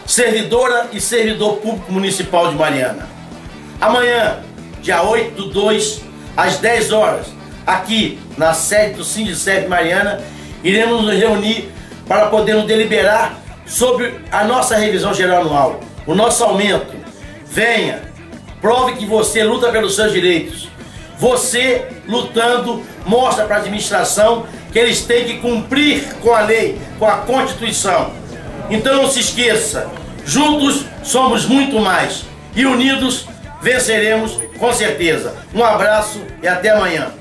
servidora e servidor público municipal de Mariana. Amanhã, dia 8/2, às 10 horas, aqui na sede do Sindicep Mariana, iremos nos reunir para podermos deliberar sobre a nossa revisão geral anual, o nosso aumento. Venha, prove que você luta pelos seus direitos. Você, lutando, mostra para a administração que eles têm que cumprir com a lei, com a Constituição. Então não se esqueça, juntos somos muito mais e unidos venceremos com certeza. Um abraço e até amanhã.